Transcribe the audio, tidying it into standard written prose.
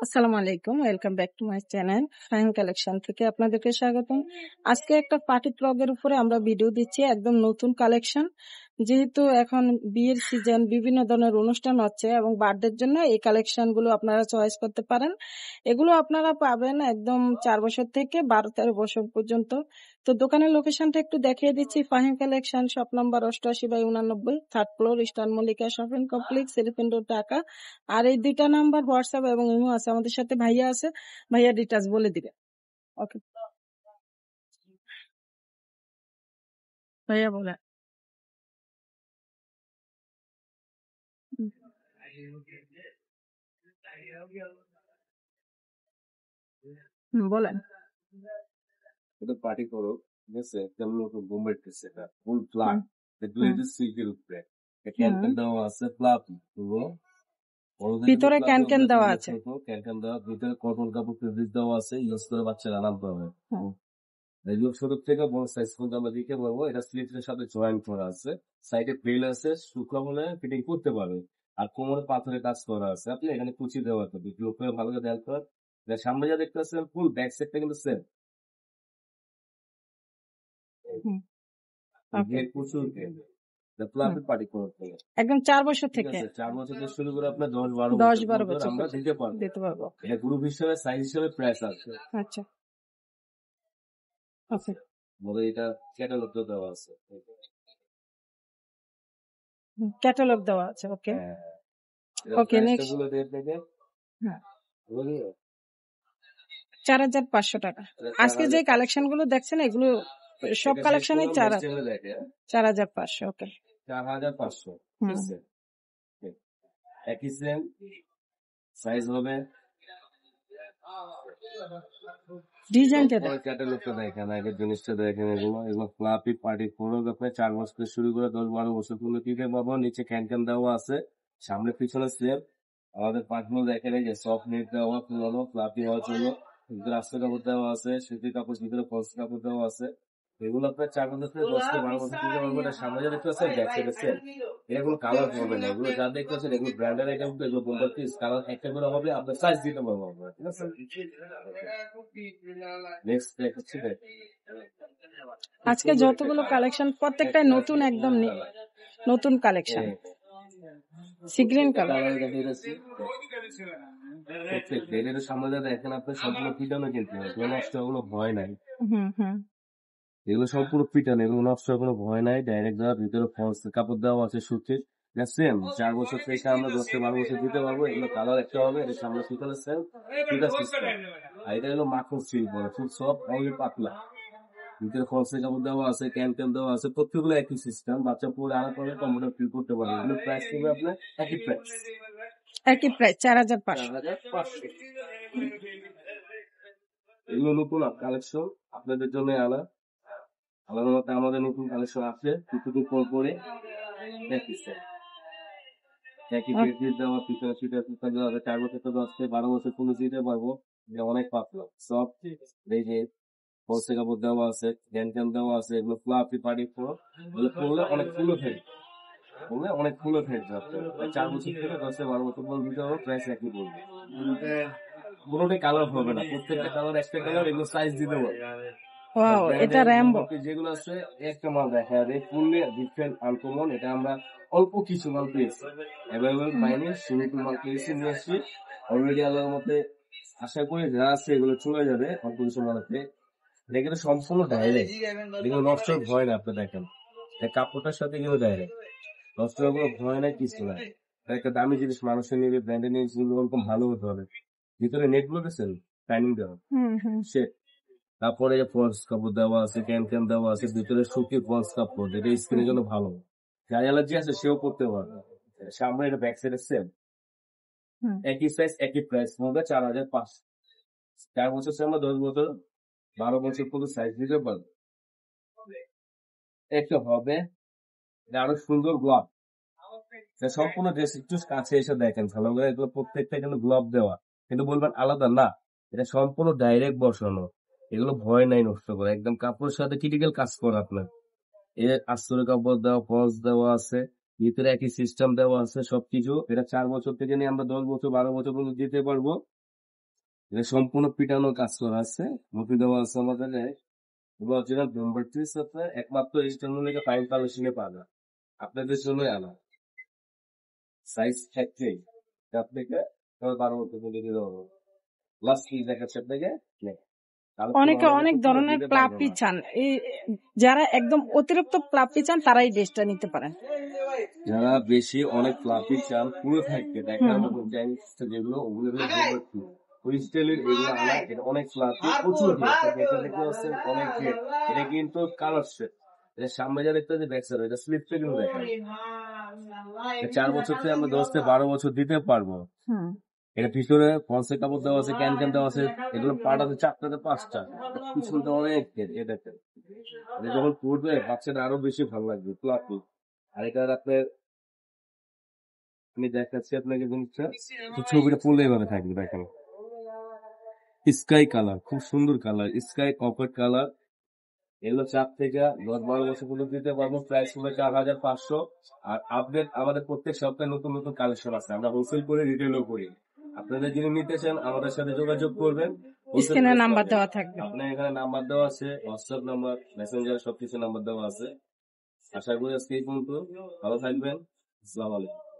আসসালামু আলাইকুম, welcome back to my channel Fahim collection থেকে আপনাদেরকে স্বাগতম। আজকে একটা পার্টি ফ্রকের উপরে আমরা ভিডিও দিচ্ছি, একদম নতুন কালেকশন। যেহেতু এখন বিয়ের সিজন, বিভিন্ন ধরনের অনুষ্ঠান হচ্ছে এবং বার্থডের জন্য এই কালেকশন গুলো আপনারা চয়েস করতে পারেন। এগুলো আপনারা পাবেন একদম 4 বছর থেকে 12-13 বছর পর্যন্ত। তো দোকানের লোকেশনটা একটু দেখিয়ে দিচ্ছি। Fahim collection, shop number 88/89, 3rd floor, Eastern Mallika shopping complex, Elephant Road, Dhaka. আর এই 2টা নাম্বার হোয়াটসঅ্যাপ এবং ইমো আছে। আমাদের সাথে ভাইয়া আছে, ভাইয়া ডিটেলস বলে দিবে। ওকে ভাইয়া বলেন। বলেন। এটা পার্টি করো, ঠিক আছে? কেমন মতো বোম্বের ড্রেস, এটা ফুল ফ্ল্যাট, হুম গ্লেজ সিল্কের উপরে হুম ক্যান দেওয়া আছে, ফ্লাফি পুরো বড়দের জন্য ভিতরে ফ্লাফি, ক্যান ওগুলোর দেওয়া জন্য আছে। ক্যান দেওয়া, ভিতরে কটন কাপড় ফেব্রিক দেওয়া আছে, ইউজ করে বাচ্চারা আরাম পাবে। হুম এগুলো ছোট থেকে বড় সাইজ পর্যন্ত আমরা দিতে পারবো। এটা স্লিভসের সাথে জয়েন্ট করা আছে, সাইডে বেল আছে, শুকনো হলে ফিটিং করতে পারবে। আর কোমরে পাথরের কাজ করা আছে, আপনি এখানে কুচি দেওয়া থাকবে, গ্লোপে ভালো করে দেওয়ার পর সামনে যা দেখতে পাচ্ছেন ফুল ব্যাক সাইডটা কিন্তু সেম। হুম ওকে প্রচুর ফ্লাফি পার্টি করতে একদম 4 বছর ঠিক থেকে আছে, 4 বছর থেকে শুরু করে আপনার 10-12 10-12 বছর বছর পর্যন্ত আমরা পর্যন্ত দিতে পারবো। দিতে পারবো। এটা গ্রুপ হিসেবে, সাইজ হিসেবে প্রাইস আছে। আচ্ছা ওকে বলে এটা ক্যাটালগ দেওয়া আছে। ক্যাটালগ দেওয়া আছে। ওকে হ্যাঁ, ওকে প্রাইসটা নেক্সট। গুলো দিয়ে থেকে হ্যাঁ বলি 4,500 টাকা। আজকে যে কালেকশন গুলো দেখছেন এগুলো সব কালেকশনই 4,500। ওকে 4,500, ঠিক আছে? একই সেম সাইজ হবে। ডিজাইনটা ক্যাটালগটা দেখেন, আগের জিনিসটা দেখেন, এগুলো ফ্লাফি পার্টি ফোরক, আপনার 4 বছর থেকে শুরু করে 10-12 বছর পর্যন্ত দিতে পারবো। নিচে ক্যান দেওয়া আছে, সামনে পিছনে সেম। আমাদের পার্টগুলো দেখেন, এই যে সফট নেট দেওয়া, পুরোনো ফ্লাফি হওয়ার জন্য ভিতরে আস্তে কাপড় দেওয়া আছে, সুতির কাপড়, ভিতরে ফলস কাপড় দেওয়া আছে। এগুলো আপনার 4 বছর থেকে 10-12 বছর দিতে পারবো। এটা সামনে যা দেখতে পাচ্ছেন ব্যাক সাইডে সেম। এটা কোনো কালার হবে না, এগুলো যা দেখতে পাচ্ছেন এগুলো ব্র্যান্ডের আইটেম, এগুলো বোম্বার পিস, কালার একটা করে হবে, আপনার সাইজ দিতে পারবো আমরা, ঠিক আছে? নেক্সট হচ্ছে আজকে যতগুলো কালেকশন প্রত্যেকটাই নতুন, একদম নতুন কালেকশন। সি গ্রিন কালার সামনে যা দেখেন আপনার সম্পূর্ণ পিটানো, কিন্তু নষ্ট কোনো ভয় নাই। এগুলো সম্পূর্ণ পিটানো, এগুলো নষ্ট কোনো ভয় নাই। ডাইরেক্ট দেওয়া, ভিতরে ফলস কাপড় দেওয়া আছে সুতির, সেম 4 বছর থেকে আমরা 10-12 বছর দিতে পারবো। এগুলো কালার একটা হবে, এটা সামনে পিছনে সেম, দুটা সিস্টেম। আর এটা হলো মাখন সিল্ক বলে, খুব সফট, অনেক পাতলা। ভিতরে ফলসের কাপড় দেওয়া আছে, ক্যান দেওয়া আছে, প্রত্যেকগুলো একই সিস্টেম। বাচ্চা পরে আনা করে কম্পিউটার ফিল করতে পারবে। এগুলো প্রাইস হবে আপনার একই প্রাইস, 4,500। এগুলো নতুন কালেকশন আপনাদের জন্য আনা। আলাদা মতো আমাদের নতুন কালেকশন আছে, কিছুদিন পর পরে একই ফেব্রিক দেওয়া, পিছনে সিটের দেওয়া আছে। 4 বছর থেকে 10-12 বছর পুরো দিতে পারবো। এটা অনেক পাতলা সফট, এই যে ফলসের কাপড় দেওয়া আছে, ক্যান দেওয়া আছে। এগুলো ফ্লাফি পার্টি ফ্রক, এগুলো পরলে অনেক ফুলো থাকে, পরলে অনেক ফুলো থাকে। 4 বছর থেকে 10-12 বছর পর্যন্ত দিতে পারবো, প্রাইস একই পড়বে। কোনোটাই কালার হবে না, প্রত্যেকটা কালার একটা কালার। এগুলো সাইজ দিতে পারবো। ওয়াও, এটা র‍্যাম্বো যেগুলো আছে একটা মাল দেখা যাবে ফুললি ডিফারেন্ট আনকমন। এটা আমরা অল্প কিছু মাল পেয়েছি, অ্যাভেলেবল পাইনি, সীমিত মাল পেয়েছি, নিয়ে আসছি অলরেডি। আল্লাহর মতে আশা করি যা আছে এগুলো চলে যাবে অল্প কিছু মালাতে। দেখেন সম্পূর্ণ ডাইরেক্ট, এগুলো নষ্ট ভয় না। আপনি দেখেন কাপড়টার সাথে কিন্তু ডাইরেক্ট নষ্ট কোনো ভয় নাই, কিছু নাই। একটা দামি জিনিস মানুষের নিবে, ব্র্যান্ডের জিনিস ওরকম ভালো হতে হবে। ভিতরে নেট গুলো দেখছেন, টাইনিং দেওয়া সে। তারপরে ফলস কাপড় দেওয়া আছে, ক্যান দেওয়া আছে, ভিতরে সুতির ফলস কাপড়, যেটা স্কিনের জন্য ভালো। যার অ্যালার্জি আছে সেও করতে পারবে। সামনে এটা ব্যাক সাইডে সেম, একই সাইজ একই প্রাইস হবে 4,500। 4 বছর থেকে আমরা 10-12 বছর পর্যন্ত সাইজ দিতে পারবো। একটা হবে আরো সুন্দর গ্লাভ, সম্পূর্ণ ড্রেস একটু কাছে এসে দেখেন ভালো করে। এগুলো প্রত্যেকটা কিন্তু গ্লাভ দেওয়া, কিন্তু বলবেন আলাদা না, এটা সম্পূর্ণ ডাইরেক্ট বসানো। এগুলো ভয় নাই নষ্ট করে, একদম কাপড়ের সাথে ক্রিটিক্যাল কাজ করে আপনার। এর আস্তরের কাপড় দেওয়া, ফলস দেওয়া আছে, ভিতরে একই সিস্টেম দেওয়া আছে সবকিছু। এটা 4 বছর থেকে নিয়ে আমরা 10-12 বছর পর্যন্ত দিতে পারবো। এটা সম্পূর্ণ পিটানো কাজ করা আছে, মুখে দেওয়া আছে আমাদের অরিজিনাল ব্লুমবার্ড পিস, আপনার একমাত্র ইস্টার্ন থেকে ফাইন কালেকশনে পাওয়া যায়। আপনাদের জন্যই আনা সাইজ একটাই, আপনাকে 12 মতো করে দিতে পারবো। লাস্ট পিস দেখাচ্ছে আপনাকে, অনেকে অনেক ধরনের প্লাপি চান, এই যারা একদম অতিরিক্ত প্লাপি চান তারাই ড্রেসটা নিতে পারেন। যারা বেশি অনেক ফ্লাফি চান পুরো থাকবে দেখার মতো চাইনিজটা যেগুলো ওগুলো ওই স্টাইলের এগুলো আনা, এটা অনেক ফ্লাফি প্রচুর ঘের, এটা দেখতে পাচ্ছেন অনেক ঘের। এটা কিন্তু কালার সেট, এটা সামনে যা দেখতে পাচ্ছি ব্যাক সাইড, এটা স্লিপ কিন্তু দেখেন 4 বছর থেকে আমরা 10 থেকে 12 বছর দিতে পারবো। এটা ভিতরে ফলসে কাপড় দেওয়া আছে, ক্যান ক্যান দেওয়া আছে, এগুলো পাটাতে 4টাতে 5টা, পিছনটা অনেক ঘের। এ দেখেন এটা যখন পড়বে বাচ্চাটা আরো বেশি ভালো লাগবে ফ্লাফি। আর এটা আপনার আমি দেখাচ্ছি আপনাকে জিনিসটা, তো ছবিটা পড়লে এভাবে থাকবে দেখেন, স্কাই কালার, খুব সুন্দর কালার, স্কাই কপার কালার। এগুলো 4 থেকে 10-12 বছর পর্যন্ত দিতে পারবো। প্রাইস হলো 4500। আর আপডেট আমাদের প্রত্যেক সপ্তাহে নতুন নতুন কালেকশন আছে, আমরা হোলসেল করে রিটেলও করি। আপনাদের যিনি নিতে চান আমাদের সাথে যোগাযোগ করবেন, স্ক্রিনে নাম্বার দেওয়া থাকবে। আপনার এখানে নাম্বার দেওয়া আছে, হোয়াটসঅ্যাপ নাম্বার, মেসেঞ্জার সবকিছু নাম্বার দেওয়া আছে। আশা করি আজকে এই পর্যন্ত, ভালো থাকবেন, আসসালামু আলাইকুম।